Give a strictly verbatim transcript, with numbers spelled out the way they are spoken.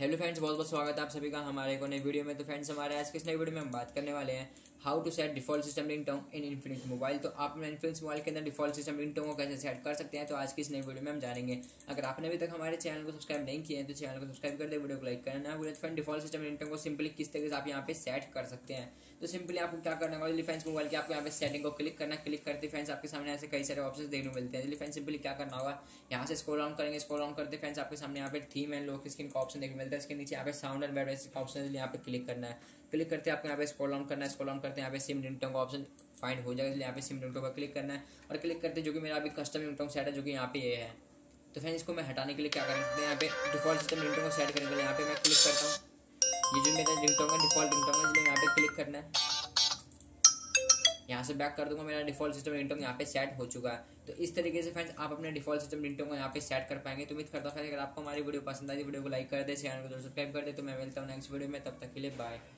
Hello friends, बहुत बहुत स्वागत है आप सभी का हमारे एक नई वीडियो में। तो फ्रेंड्स, हमारे आज के इस नई वीडियो में हम बात करने वाले हैं how to set default system ringtone in Infinix mobile. तो आप अपने इन्फिनिक्स मोबाइल के अंदर डिफॉल्ट सिस्टम रिंगटोन को कैसे सेट कर सकते हैं, तो आज की इस नई वीडियो में हम जानेंगे। अगर आपने अभी तक हमारे चैनल को सब्सक्राइब नहीं किया है तो चैनल को सब्सक्राइब कर दे, वीडियो को लाइक करना। बोले फ्रेंड, डिफॉल्ट सिस्टम रिंगटोन को सिंपली किस तरीके से आप यहाँ पे सेट कर सकते हैं। तो सिंपली आपको क्या करना होगा, फ्रेंड्स मोबाइल के आपको यहाँ पे सेटिंग को क्लिक करना। क्लिक करते फ्रेंड्स आपके सामने ऐसे कई सारे ऑप्शंस देखने को मिलते हैं। फ्रेंड्स सिंपली क्या करना होगा, यहाँ से स्क्रॉल ऑन करेंगे। स्क्रॉल ऑन करते फ्रेंड्स आपके सामने यहाँ पे थीम एंड लॉक स्क्रीन का ऑप्शन देखने मिलता है। इसके नीचे यहाँ पे साउंड एंड वाइब्रेशन का ऑप्शन है, यहाँ पे क्लिक करना है। क्लिक करते आपको यहाँ पे स्क्रॉल ऑन करना है। स्क्रॉल ऑन करते यहाँ पे सिम रिंगटोन का ऑप्शन फाइंड हो जाएगा, इसलिए यहाँ पे सिम रिंगटोन पर क्लिक करना है। और क्लिक करते जो कि मेरा अभी कस्टम रिंगटोन सेट है, जो कि यहाँ पे ये है। तो फ्रेंड्स इसको मैं हटाने के लिए क्या कर सकते हैं, यहाँ पे डिफॉल्ट सिस्टम रिंगटोन को सेट करने के लिए यहाँ पे मैं क्लिक करता हूँ। ये जो मेरा रिंगटोन है डिफॉल्ट रिंगटोन है, इसलिए यहाँ पे क्लिक करना है। यहाँ से बैक कर दूंगा, मेरा डिफॉल्ट सिस्टम रिंगटोन यहाँ पे सेट हो चुका है। तो इस तरीके से फ्रेंड्स आप अपने डिफॉल्ट सिस्टम रिंगटोन को यहाँ पे सेट कर पाएंगे। तो उम्मीद करता हूँ अगर आपको हमारी वीडियो पसंद आई, वीडियो को लाइक कर दे, चैनल को सब्सक्राइब कर दे। तो मैं मिलता हूँ नेक्स्ट वीडियो में, तब तक के लिए बाय।